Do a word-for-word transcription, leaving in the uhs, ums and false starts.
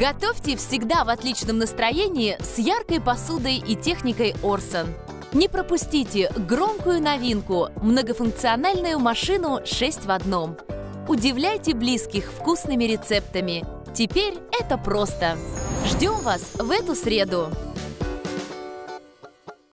Готовьте всегда в отличном настроении с яркой посудой и техникой Орсон. Не пропустите громкую новинку – многофункциональную машину шесть в одном. Удивляйте близких вкусными рецептами. Теперь это просто. Ждем вас в эту среду!